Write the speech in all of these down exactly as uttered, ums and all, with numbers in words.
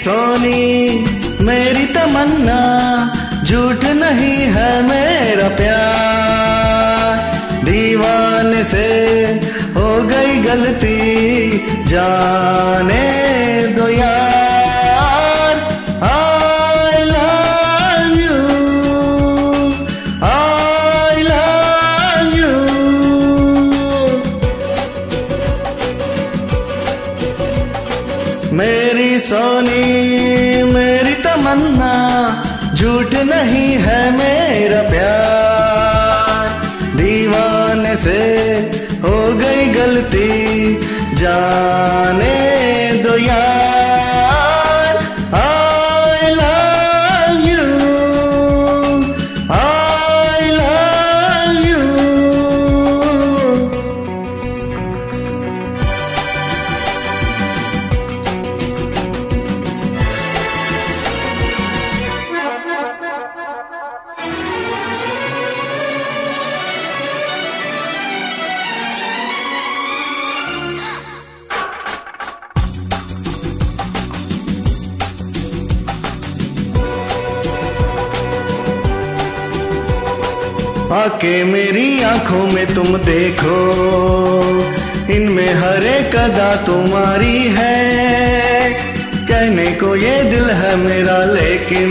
सोनी मेरी तमन्ना, झूठ नहीं है मेरा प्यार। दीवाने से हो गई गलती, जाने दो यार। I love you, I love you. मेरी सोनी मेरी तमन्ना, झूठ नहीं है मेरा प्यार। दीवाने से हो गई गलती, जाने दो यार। I love you, I love you. आके मेरी आंखों में तुम देखो, इनमें हर एक अदा तुम्हारी है। कहने को ये दिल है मेरा, लेकिन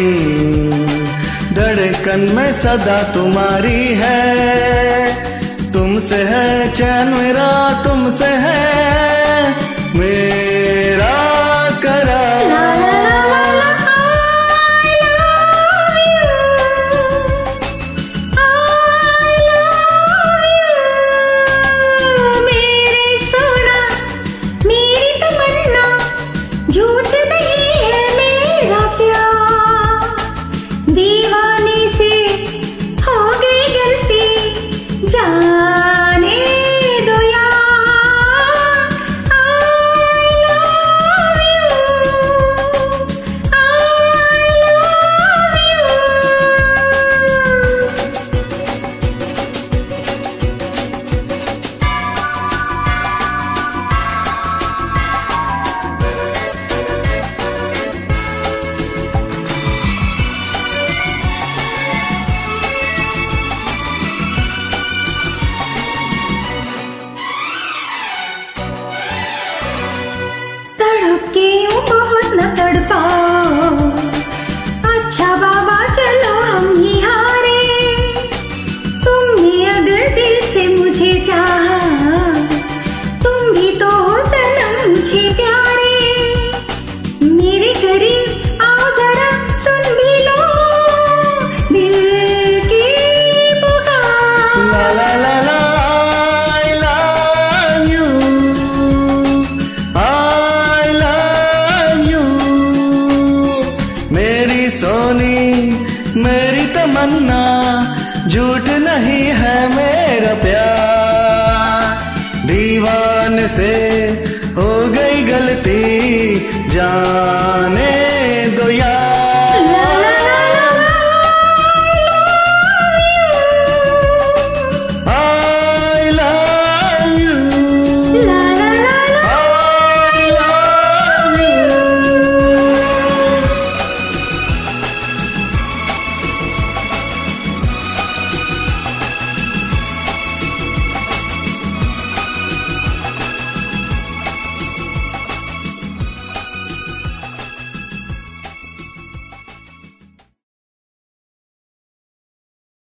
धड़कन में सदा तुम्हारी है। तुमसे है चैन मेरा, तुमसे है मेरा करार। के यूं बहुत न तड़पाओ, अच्छा बाबा चलो हम ही हारे। तुमने अगर दिल से मुझे चाहा, तुम भी तो हो सनम मुझे प्यारे। मेरे करीब आओ जरा, सुन भी लो दिल की पुकार। ला ला ला ला, I love you, I love you। मेरी सोनी मेरी तमन्ना, झूठ नहीं है मेरा प्यार। दीवाने से हो गई गलती, जाने दो यार।